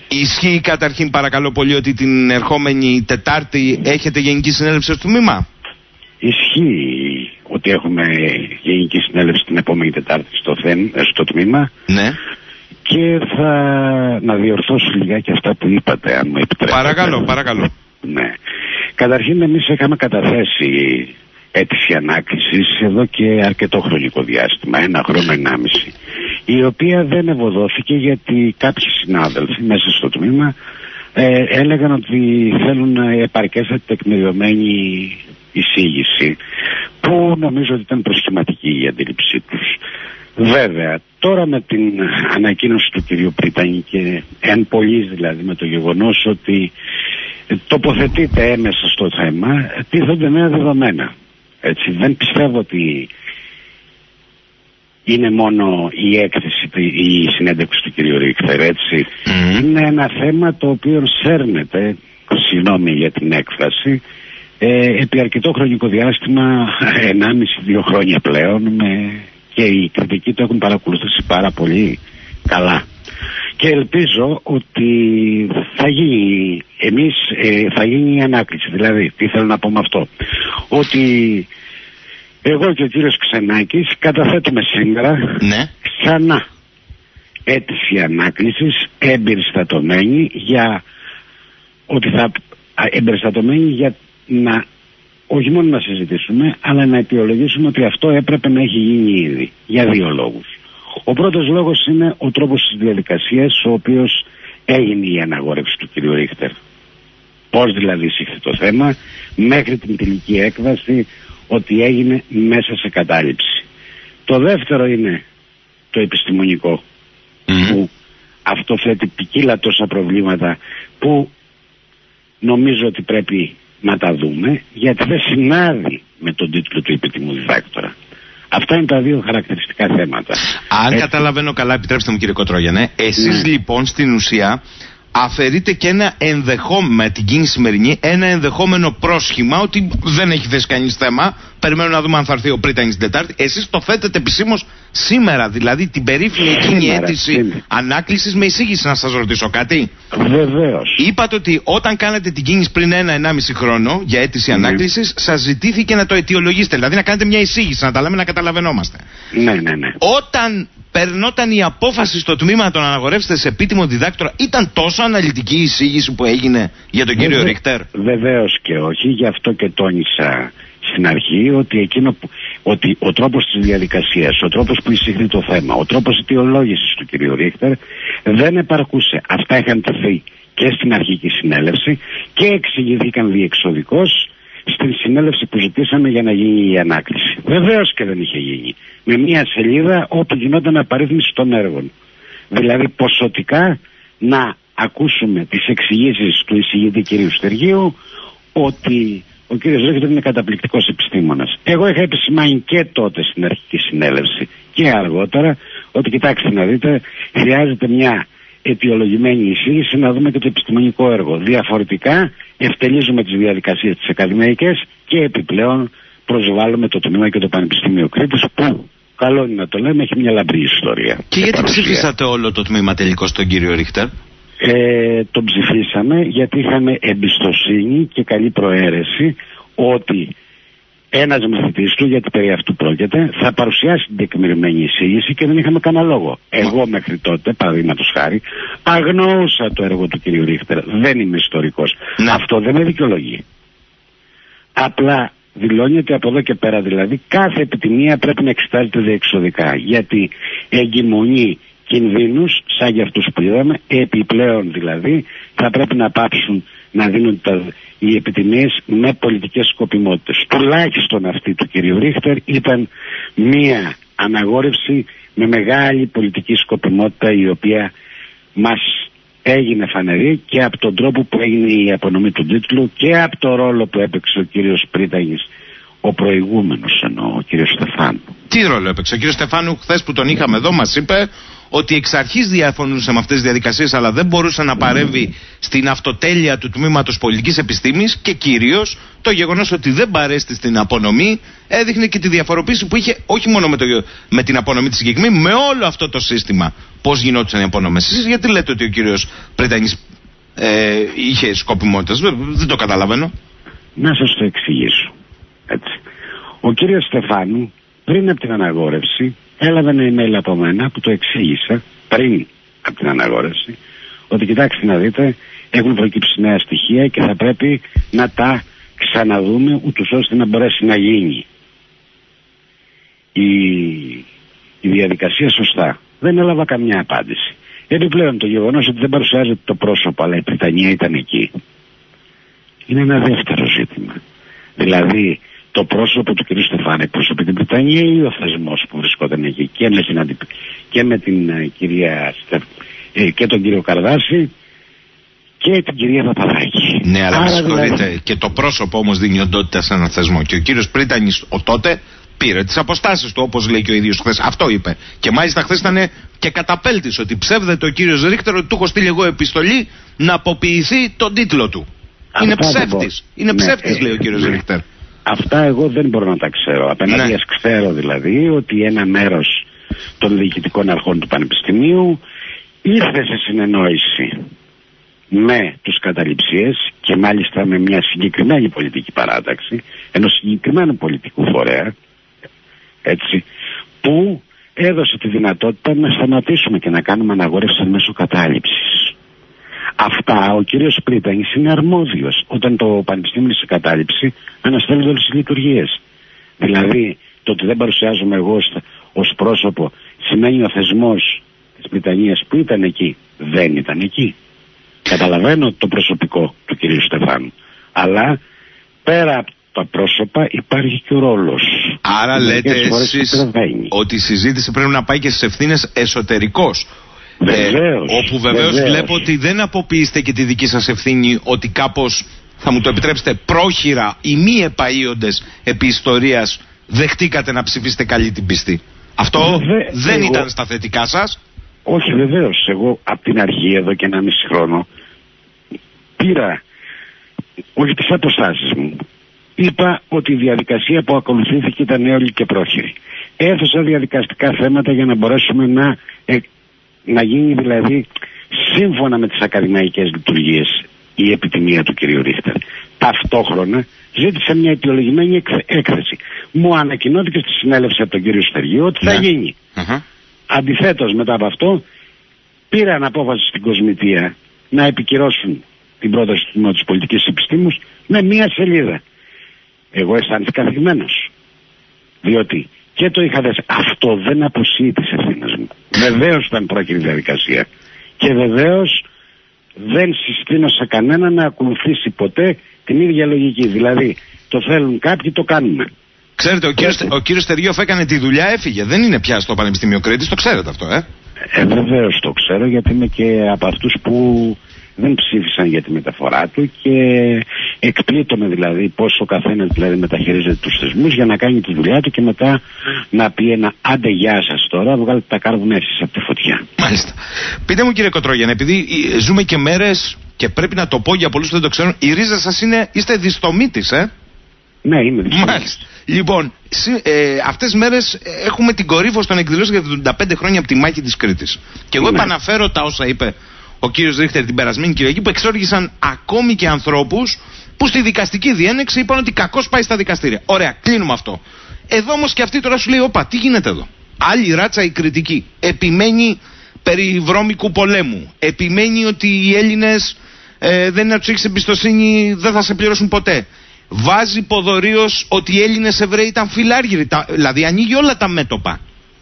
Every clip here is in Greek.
Ισχύει καταρχήν παρακαλώ πολύ ότι την ερχόμενη Τετάρτη έχετε γενική συνέλευση στο τμήμα? Ισχύει ότι έχουμε γενική συνέλευση την επόμενη Τετάρτη στο τμήμα. Ναι. Και να διορθώσω λιγάκι αυτά που είπατε, αν μου επιτρέπετε. Παρακαλώ. Ναι. Καταρχήν εμείς είχαμε καταθέσει αίτηση ανάκλησης εδώ και αρκετό χρονικό διάστημα, 1 χρόνο, 1,5, η οποία δεν ευωδόθηκε γιατί κάποιοι συνάδελφοι μέσα στο τμήμα έλεγαν ότι θέλουν επαρκέστατη τεκμηριωμένη εισήγηση, που νομίζω ότι ήταν προσχηματική η αντίληψή τους. Βέβαια, τώρα με την ανακοίνωση του κυρίου Πρίτανη και εν πολλής δηλαδή με το γεγονός ότι τοποθετείται έμεσα στο θέμα, τίθονται νέα δεδομένα. Έτσι, δεν πιστεύω ότι είναι μόνο η έκθεση, η συνέντευξη του κυρίου Ρίχτερ, έτσι. Είναι ένα θέμα το οποίο σέρνεται, συγγνώμη για την έκφραση, επί αρκετό χρονικό διάστημα, 1,5-2 χρόνια πλέον, και οι κριτικοί το έχουν παρακολουθήσει πάρα πολύ καλά. Και ελπίζω ότι θα γίνει η ανάκληση. Δηλαδή, τι θέλω να πω με αυτό? Ότι εγώ και ο κύριος Ξενάκης καταθέτουμε σήμερα ξανά αίτηση ανάκλησης εμπεριστατωμένη για να όχι μόνο να συζητήσουμε, αλλά να αιτιολογήσουμε ότι αυτό έπρεπε να έχει γίνει ήδη, για 2 λόγους. Ο πρώτος λόγος είναι ο τρόπος της διαδικασίας, ο οποίος έγινε η αναγόρευση του κ. Ρίχτερ. Πώς δηλαδή εισήχθη το θέμα μέχρι την τελική έκβαση, ότι έγινε μέσα σε κατάληψη. Το δεύτερο είναι το επιστημονικό, που αυτό θέτει ποικίλα τόσα προβλήματα που νομίζω ότι πρέπει να τα δούμε, γιατί δεν συνάδει με τον τίτλο του επίτιμου διδάκτορα. Αυτά είναι τα 2 χαρακτηριστικά θέματα. Αν καταλαβαίνω καλά, επιτρέψτε μου κύριε Κοτρόγιανε, εσείς λοιπόν στην ουσία αφαιρείτε και ένα ενδεχόμενο, με την κίνηση σημερινή, ένα ενδεχόμενο πρόσχημα ότι δεν έχει θέσει κανείς θέμα. Περιμένουμε να δούμε αν θα έρθει ο Πρίτανης την Τετάρτη. Εσείς το θέτετε επισήμως σήμερα, δηλαδή την περίφημη εκείνη αίτηση ανάκλησης με εισήγηση. Να σας ρωτήσω κάτι? Βεβαίως. Είπατε ότι όταν κάνετε την κίνηση πριν 1-1,5 χρόνο για αίτηση ανάκλησης, σας ζητήθηκε να το αιτιολογήσετε, δηλαδή να κάνετε μια εισήγηση, να τα λέμε να καταλαβαίνόμαστε. Ναι. Όταν περνόταν η απόφαση στο τμήμα να τον αναγορεύσετε σε επίτιμο διδάκτορα, ήταν τόσο αναλυτική η εισήγηση που έγινε για τον κύριο Ρίχτερ? Βεβαίως και όχι, γι' αυτό και τόνισα στην αρχή ότι ο τρόπος της διαδικασίας, ο τρόπος που εισήχθη το θέμα, ο τρόπος αιτιολόγησης του κυρίου Ρίχτερ δεν επαρκούσε. Αυτά είχαν τεθεί και στην αρχική συνέλευση και εξηγηθήκαν διεξοδικώς στην συνέλευση που ζητήσαμε για να γίνει η ανάκληση. Βεβαίως και δεν είχε γίνει. Με μια σελίδα όπου γινόταν απαρίθμηση των έργων. Δηλαδή ποσοτικά να ακούσουμε τις εξηγήσεις του εισηγητή κ. Στεργίου ότι ο κ. Ρίχτερ είναι καταπληκτικός επιστήμονας. Εγώ είχα επισημάνει και τότε στην αρχική συνέλευση και αργότερα ότι κοιτάξτε να δείτε, χρειάζεται μια αιτιολογημένη εισήγηση να δούμε και το επιστημονικό έργο. Διαφορετικά ευτελίζουμε τις διαδικασίες τις ακαδημαϊκές και επιπλέον προσβάλλουμε το τμήμα και το Πανεπιστήμιο Κρήτης, που καλό είναι να το λέμε, έχει μια λαμπρή ιστορία. Και γιατί ψηφίσατε όλο το τμήμα τελικώς τον κύριο Ρίχτερ? Τον ψηφίσαμε γιατί είχαμε εμπιστοσύνη και καλή προαίρεση ότι ένας μαθητής του, γιατί περί αυτού πρόκειται, θα παρουσιάσει την τεκμηριωμένη εισήγηση και δεν είχαμε κανένα λόγο. Εγώ μέχρι τότε, παραδείγματος χάρη, αγνοούσα το έργο του κ. Ρίχτερ. Δεν είμαι ιστορικός. Αυτό δεν με δικαιολογεί. Απλά δηλώνει ότι από εδώ και πέρα δηλαδή κάθε επιτιμία πρέπει να εξετάζεται διεξοδικά. Γιατί εγκυμονεί κινδύνους σαν για αυτούς που είδαμε, επιπλέον δηλαδή θα πρέπει να πάψουν να δίνουν οι επιτιμίες με πολιτικές σκοπιμότητες. Τουλάχιστον αυτή του κυρίου Ρίχτερ ήταν μία αναγόρευση με μεγάλη πολιτική σκοπιμότητα, η οποία μας έγινε φανερή και από τον τρόπο που έγινε η απονομή του τίτλου και από το ρόλο που έπαιξε ο κύριος Πρίτανης, ο προηγούμενος εννοώ, ο κύριος Στεφάνου. Τι ρόλο έπαιξε? Ο κύριος Στεφάνου, χθες που τον είχαμε εδώ, μας είπε ότι εξ αρχής διαφωνούσε με αυτές τις διαδικασίες, αλλά δεν μπορούσε να παρέμβει στην αυτοτέλεια του τμήματος πολιτικής επιστήμης, και κυρίως το γεγονός ότι δεν παρέστη στην απονομή έδειχνε και τη διαφοροποίηση που είχε, όχι μόνο με την απονομή της συγκεκριμένη, με όλο αυτό το σύστημα. Πώς γινόντουσαν οι απονομές? Εσείς γιατί λέτε ότι ο κύριος Πρίτανης είχε σκοπιμότητες? Δεν το καταλαβαίνω. Να σας το εξηγήσω. Έτσι. Ο κύριος Στεφάνου, πριν από την αναγόρευση, έλαβε ένα email από μένα που το εξήγησα πριν από την αναγόρευση, ότι κοιτάξτε να δείτε, έχουν προκύψει νέα στοιχεία και θα πρέπει να τα ξαναδούμε ούτως ώστε να μπορέσει να γίνει η διαδικασία σωστά. Δεν έλαβα καμιά απάντηση. Επιπλέον το γεγονός ότι δεν παρουσιάζεται το πρόσωπο αλλά η Πριτανία ήταν εκεί είναι ένα δεύτερο ζήτημα. Δηλαδή το πρόσωπο του κ. Στεφάνου εκπροσωπεί την Πριτανία ή ο θεσμός που βρισκόταν εκεί και με την κυρία και τον κύριο Καρδάση και την κυρία Παπαδάκη. Ναι, αλλά με συγχωρείτε, και το πρόσωπο όμως δίνει οντότητα σε έναν θεσμό. Και ο κύριος Πρίτανης τότε πήρε τις αποστάσεις του, όπως λέει και ο ίδιος χθες. Αυτό είπε. Και μάλιστα χθες ήταν και καταπέλτης ότι ψεύδεται ο κύριος Ρίχτερ ότι του έχω στείλει εγώ επιστολή να αποποιηθεί τον τίτλο του. Είναι ψεύτης. Είναι ψεύτης, λέει ο κύριος Ρίχτερ. Αυτά εγώ δεν μπορώ να τα ξέρω. Απέναντι ξέρω δηλαδή ότι ένα μέρος των διοικητικών αρχών του Πανεπιστημίου ήρθε σε συνεννόηση με τους καταληψίες και μάλιστα με μια συγκεκριμένη πολιτική παράταξη, ενός συγκεκριμένου πολιτικού φορέα, έτσι, που έδωσε τη δυνατότητα να σταματήσουμε και να κάνουμε αναγόρευση μέσω κατάληψης. Αυτά ο κύριος Πρίτανης είναι αρμόδιος. Όταν το Πανεπιστήμιο σε κατάληψη αναστέλλονται όλες τις λειτουργίες. Δηλαδή το ότι δεν παρουσιάζομαι εγώ ως πρόσωπο σημαίνει ο θεσμός της Πριτανίας που ήταν εκεί δεν ήταν εκεί. Καταλαβαίνω το προσωπικό του κυρίου Στεφάνου, αλλά πέρα από τα πρόσωπα υπάρχει και ο ρόλος. Άρα λέτε εσείς ότι η συζήτηση πρέπει να πάει και στις ευθύνες εσωτερικώς. Όπου βεβαίως βλέπω ότι δεν αποποιείστε και τη δική σας ευθύνη, ότι κάπως, θα μου το επιτρέψετε, πρόχειρα οι μη επαΐοντες επί ιστορίας δεχτήκατε να ψηφίσετε καλή την πίστη. Αυτό δεν ήταν στα θετικά σας? Όχι, βεβαίως. Εγώ από την αρχή, εδώ και 1,5 χρόνο, πήρα όχι τις αποστάσεις μου. Είπα ότι η διαδικασία που ακολουθήθηκε ήταν έολη και πρόχειρη. Έθεσα διαδικαστικά θέματα για να μπορέσουμε να γίνει δηλαδή σύμφωνα με τις ακαδημαϊκές λειτουργίες η επιτιμία του κ. Ρίχτερ. Ταυτόχρονα ζήτησα μια αιτιολογημένη έκθεση. Μου ανακοινώθηκε στη συνέλευση από τον κύριο Στεργίου ότι θα γίνει. Αντιθέτως μετά από αυτό πήραν απόφαση στην Κοσμητεία να επικυρώσουν την πρόταση του Τμήματος Πολιτικής Επιστήμης με μία σελίδα. Εγώ αισθάνθηκα καθηγμένος. Διότι και το είχα δέσει. Αυτό δεν αποσύει τις ευθύνες μου. Βεβαίως ήταν πρόκειται διαδικασία. Και βεβαίως δεν συστήνω σε κανένα να ακολουθήσει ποτέ την ίδια λογική. Δηλαδή το θέλουν κάποιοι, το κάνουμε. Ξέρετε, ο κύριος Στεργιώφ έκανε τη δουλειά, έφυγε. Δεν είναι πια στο Πανεπιστήμιο Κρήτης, το ξέρετε αυτό, Βεβαίως το ξέρω, γιατί είμαι και από αυτούς που δεν ψήφισαν για τη μεταφορά του και εκπλήττομαι δηλαδή πώς ο καθένας δηλαδή μεταχειρίζεται τους θεσμούς για να κάνει τη δουλειά του και μετά να πει ένα άντε γεια σας τώρα, βγάλετε τα κάρβουνα εσείς από τη φωτιά. Μάλιστα. Πείτε μου κύριε Κοτρόγιαννε, επειδή ζούμε και μέρες και πρέπει να το πω για πολλούς που δεν το ξέρουν, η ρίζα σας είστε διστομήτης, Ναι, είμαι διστομήτης. Μάλιστα. Λοιπόν, αυτές τις μέρες έχουμε την κορύφωση των εκδηλώσεων για τα 75 χρόνια από τη μάχη της Κρήτης. Και εγώ επαναφέρω τα όσα είπε ο κύριος Ρίχτερ την περασμένη Κυριακή, που εξόργησαν ακόμη και ανθρώπους που στη δικαστική διένεξη είπαν ότι κακώς πάει στα δικαστήρια. Ωραία, κλείνουμε αυτό. Εδώ όμως και αυτή τώρα σου λέει, όπα, τι γίνεται εδώ? Άλλη ράτσα η κριτική. Επιμένει περί βρώμικου πολέμου. Επιμένει ότι οι Έλληνες δεν είναι να τους έχεις εμπιστοσύνη, δεν θα σε πληρώσουν ποτέ. Βάζει ποδωρίως ότι οι Έλληνες Εβραίοι ήταν φιλάργυροι. Δηλαδή ανοίγει όλα τα μέτωπα.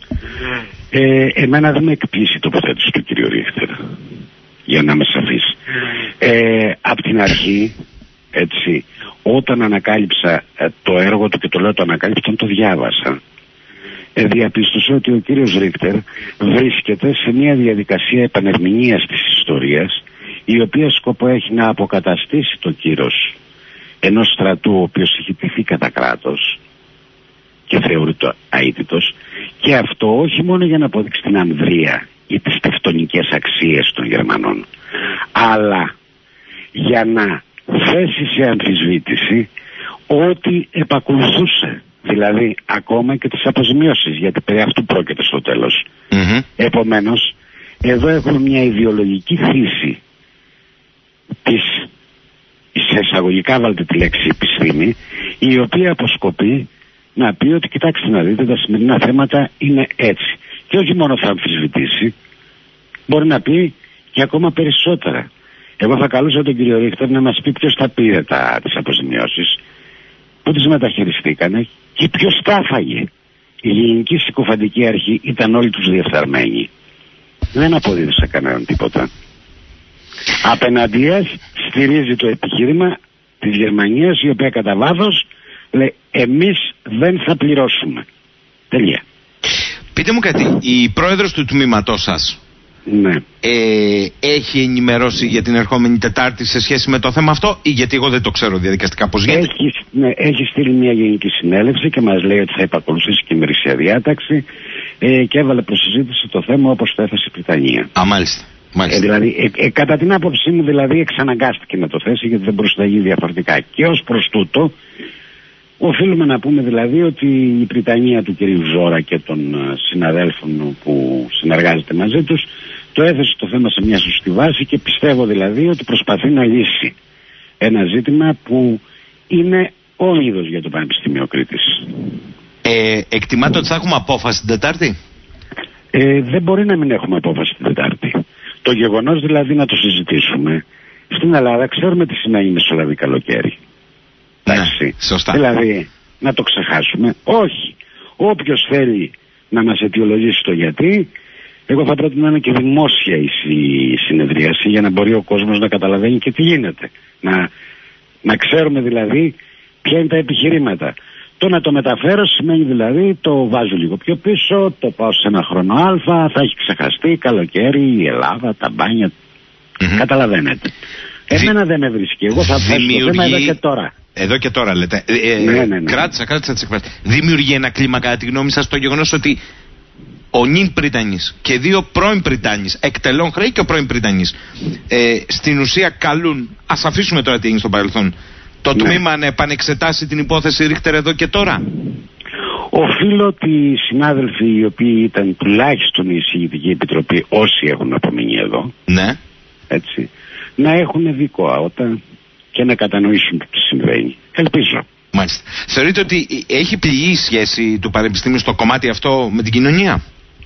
Εμένα δεν με εκπλήσει η τοποθέτηση του κύριου Ρίχτερ, για να είμαι σαφής. Απ' την αρχή, έτσι, όταν ανακάλυψα το έργο του, και το λέω το ανακάλυψα όταν το διάβασα, διαπίστωσα ότι ο κύριος Ρίχτερ βρίσκεται σε μια διαδικασία επανερμηνείας της ιστορίας, η οποία σκοπό έχει να αποκαταστήσει το κύρος ενός στρατού ο οποίος έχει τηθεί κατά κράτος και θεωρείται αίτητος, και αυτό όχι μόνο για να αποδείξει την ανδρεία ή τις τευτονικές αξίες των Γερμανών, αλλά για να θέσει σε αμφισβήτηση ό,τι επακολουθούσε, δηλαδή ακόμα και τις αποζημιώσεις, γιατί περί αυτού πρόκειται στο τέλος. Επομένως, εδώ έχουμε μια ιδεολογική φύση της, σε εισαγωγικά βάλτε τη λέξη επιστήμη, η οποία αποσκοπεί να πει ότι κοιτάξτε να δείτε, τα σημερινά θέματα είναι έτσι. Και όχι μόνο θα αμφισβητήσει, μπορεί να πει και ακόμα περισσότερα. Εγώ θα καλούσα τον κύριο Ρίχτερ να μας πει ποιος τα πήρε τις αποζημιώσεις, που τις μεταχειριστήκανε και ποιος τα έφαγε. Η ελληνική συκοφαντική αρχή ήταν όλοι τους διεφθαρμένοι. Δεν αποδίδει σε κανέναν τίποτα. Απέναντίας στηρίζει το επιχείρημα της Γερμανίας, η οποία κατά βάθος λέει εμείς δεν θα πληρώσουμε. Τελεία. Πείτε μου κάτι, η πρόεδρος του τμήματός σας, ναι, έχει ενημερώσει για την ερχόμενη Τετάρτη σε σχέση με το θέμα αυτό, ή γιατί εγώ δεν το ξέρω διαδικαστικά πώς γίνεται? Έχει στείλει μια γενική συνέλευση και μας λέει ότι θα επακολουθήσει και η ημερήσια διάταξη, και έβαλε προς συζήτηση το θέμα όπως το έθεσε η Βρυτανία. Μάλιστα. Δηλαδή, κατά την άποψή μου, δηλαδή, εξαναγκάστηκε να το θέσει, γιατί δεν μπορούσε να γίνει διαφορετικά. Και ως προς τούτο, οφείλουμε να πούμε δηλαδή ότι η Βρυτανία του κυρίου Ζόρα και των συναδέλφων που συνεργάζεται μαζί τους το έθεσε το θέμα σε μια σωστή βάση, και πιστεύω δηλαδή ότι προσπαθεί να λύσει ένα ζήτημα που είναι όλιδος για το Πανεπιστήμιο Κρήτης. Εκτιμάτε ότι θα έχουμε απόφαση την Τετάρτη? Δεν μπορεί να μην έχουμε απόφαση την Τετάρτη. Το γεγονός δηλαδή να το συζητήσουμε, στην Ελλάδα ξέρουμε τι σημαίνει μεσολαβή καλοκαίρι. Ναι, σωστά. Δηλαδή να το ξεχάσουμε. Όχι. Όποιος θέλει να μας αιτιολογήσει το γιατί, εγώ θα πρότεινα να είναι και δημόσια η συνεδρίαση, για να μπορεί ο κόσμος να καταλαβαίνει και τι γίνεται. Να ξέρουμε δηλαδή ποια είναι τα επιχειρήματα. Το να το μεταφέρω σημαίνει δηλαδή το βάζω λίγο πιο πίσω, το πάω σε ένα χρόνο Α, θα έχει ξεχαστεί καλοκαίρι, η Ελλάδα, τα μπάνια. Καταλαβαίνετε. Εμένα δεν με βρίσκει. Εγώ θα θέσω το θέμα εδώ και τώρα. Εδώ και τώρα λέτε. Ναι. Κράτησα τις εκφράσεις. Δημιουργεί ένα κλίμα, κατά τη γνώμη σας, το γεγονός ότι ο νυν Πρίτανης και δύο πρώην Πρίτανης, εκτελών χρέη και ο πρώην Πρίτανης, στην ουσία καλούν, ας αφήσουμε τώρα τι έγινε στο παρελθόν, το τμήμα να επανεξετάσει την υπόθεση Ρίχτερ εδώ και τώρα? Οφείλω ότι οι συνάδελφοι οι οποίοι ήταν τουλάχιστον η εισηγητική επιτροπή, όσοι έχουν απομείνει εδώ, ναι, έτσι, να έχουν δικό αότα και να κατανοήσουν τι συμβαίνει. Ελπίζω. Μάλιστα. Θεωρείτε ότι έχει πληγεί η σχέση του Πανεπιστήμιου στο κομμάτι αυτό με την κοινωνία?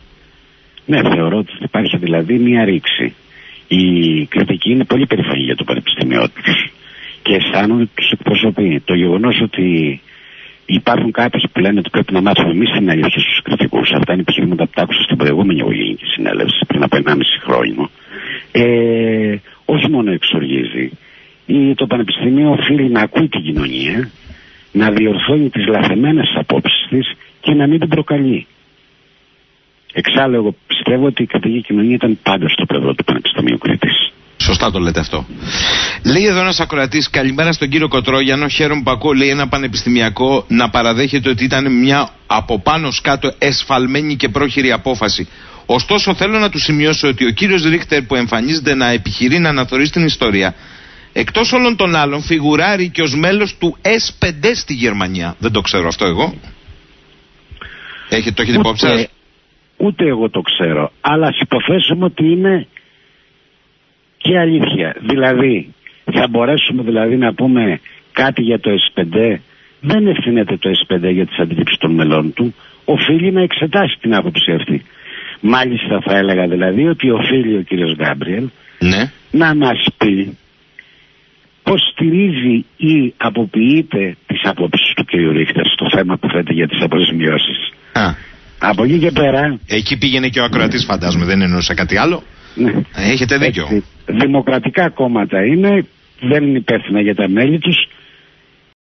Ναι, θεωρώ ότι υπάρχει δηλαδή μια ρήξη. Η κριτική είναι πολύ περήφανη για το Πανεπιστήμιό τους και αισθάνονται τους εκπροσωπεί. Το γεγονός ότι υπάρχουν κάποιοι που λένε ότι πρέπει να μάθουμε εμείς την αλήθεια στους κριτικούς, αυτά είναι επιχειρήματα που τα άκουσα στην προηγούμενη ελληνική συνέλευση πριν από 1,5 χρόνια, όχι μόνο εξοργίζει. Το Πανεπιστήμιο οφείλει να ακούει την κοινωνία, να διορθώνει τις λαθεμένες απόψεις της και να μην την προκαλεί. Εξάλλου, εγώ πιστεύω ότι η κριτική κοινωνία ήταν πάντα στο πλευρό του Πανεπιστημίου Κρήτης. Σωστά το λέτε αυτό. Λέει εδώ ένας ακροατής, καλημέρα στον κύριο Κοτρόγιανο. Χαίρομαι που ακούω, λέει, ένα πανεπιστημιακό να παραδέχεται ότι ήταν μια από πάνω σκάτω εσφαλμένη και πρόχειρη απόφαση. Ωστόσο, θέλω να του σημειώσω ότι ο κύριος Ρίχτερ, που εμφανίζεται να επιχειρεί να αναθεωρήσει την ιστορία, εκτός όλων των άλλων, φιγουράρει και ως μέλος του S5 στη Γερμανία. Δεν το ξέρω αυτό εγώ. Το έχετε υπόψη σας? Ούτε εγώ το ξέρω. Αλλά ας υποθέσουμε ότι είναι και αλήθεια. Δηλαδή, θα μπορέσουμε δηλαδή να πούμε κάτι για το S5. Δεν ευθύνεται το S5 για τις αντιλήψεις των μελών του. Οφείλει να εξετάσει την άποψη αυτή. Μάλιστα θα έλεγα δηλαδή ότι οφείλει ο κύριος Γκάμπριελ να μας πει πώς στηρίζει ή αποποιείται τις απόψεις του κύριου Ρίχτερ στο θέμα που θέτει για τις αποζημιώσεις. Από εκεί και πέρα... Εκεί πήγαινε και ο ακροατής, φαντάζομαι, δεν εννοούσε κάτι άλλο. Ναι. Έχετε δίκιο. Έτσι, δημοκρατικά κόμματα είναι, δεν είναι υπεύθυνα για τα μέλη τους